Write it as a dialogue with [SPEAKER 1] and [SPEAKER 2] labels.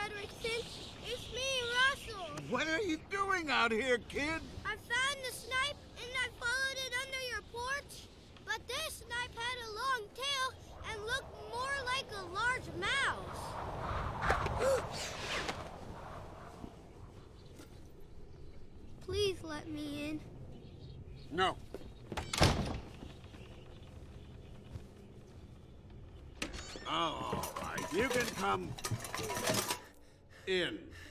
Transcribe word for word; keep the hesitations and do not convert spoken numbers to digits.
[SPEAKER 1] Frederickson. It's me, Russell.
[SPEAKER 2] What are you doing out here, kid?
[SPEAKER 1] I found the snipe and I followed it under your porch. But this snipe had a long tail and looked more like a large mouse. Please let me in.
[SPEAKER 2] No. Oh, all right. You can come in.